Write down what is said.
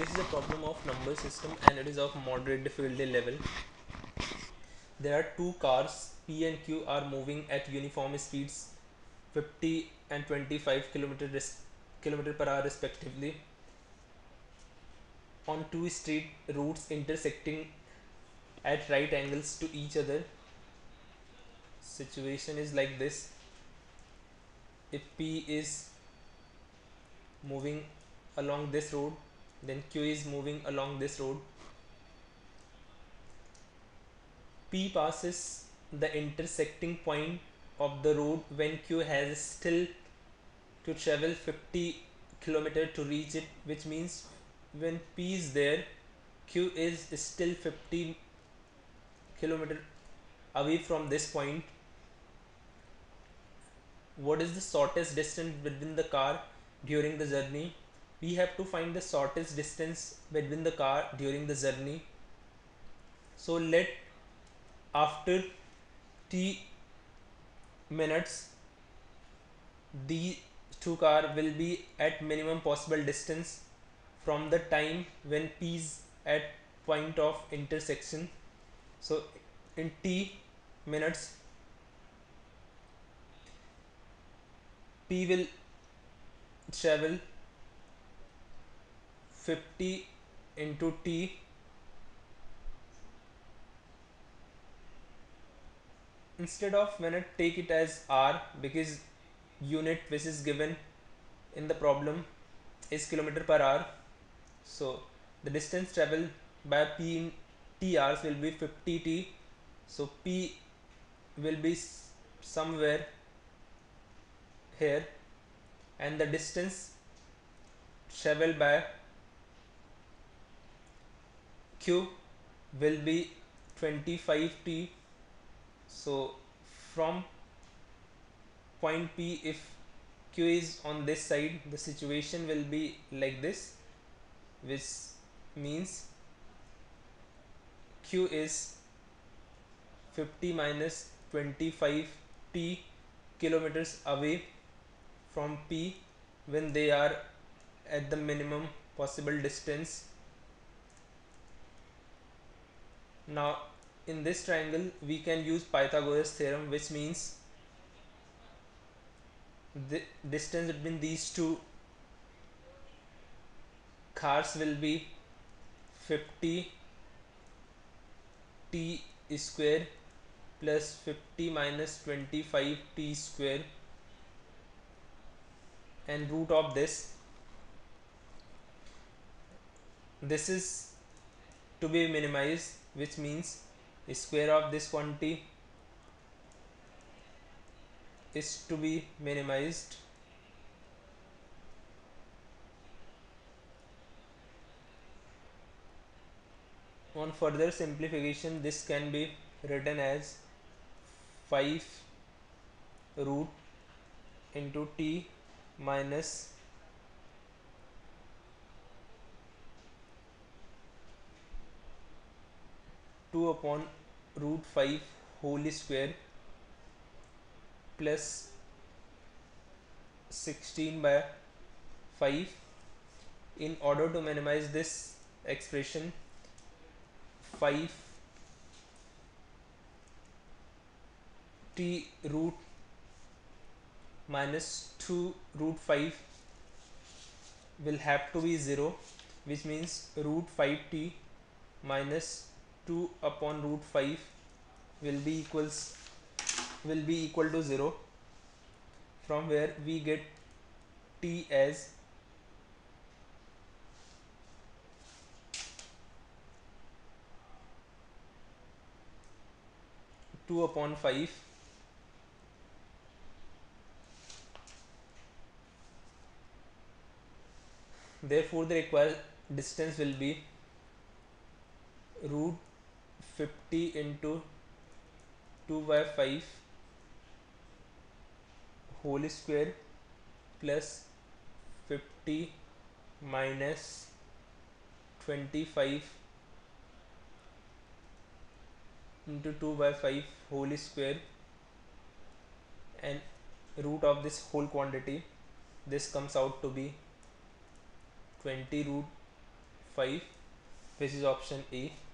This is a problem of number system and it is of moderate difficulty level. There are two cars P and Q are moving at uniform speeds 50 and 25 kilometer per hour respectively on two street routes intersecting at right angles to each other. Situation is like this: if P is moving along this road, then Q is moving along this road. P passes the intersecting point of the road when Q has still to travel 50 kilometer to reach it, which means when P is there, Q is still 50 kilometer away from this point. What is the shortest distance between the car during the journey? We have to find the shortest distance between the car during the journey. So let after t minutes the two car will be at minimum possible distance from the time when P is at point of intersection. So in t minutes P will travel 50 into t, instead of minute take it as r because unit which is given in the problem is kilometer per hour. So the distance traveled by P in t hours will be 50 t. So P will be somewhere here and the distance traveled by Q will be 25 t. So from point P, if Q is on this side, the situation will be like this, which means Q is 50 minus 25 t kilometers away from P when they are at the minimum possible distance. Now in this triangle we can use Pythagoras theorem, which means the distance between these two cars will be 50 t square plus 50 minus 25 t square, and root of this is to be minimized, which means square of this quantity is to be minimized. On further simplification, this can be written as 5 root into t minus 2 upon root 5 whole square plus 16 by 5. In order to minimize this expression, 5 t root minus 2 root 5 will have to be 0, which means root 5t minus 2 upon root 5 will be equal to 0, from where we get t as 2 upon 5. Therefore the required distance will be root 50 into 2 by 5 whole square plus 50 minus 25 into 2 by 5 whole square, and root of this whole quantity, this comes out to be 20 root 5, which is option A.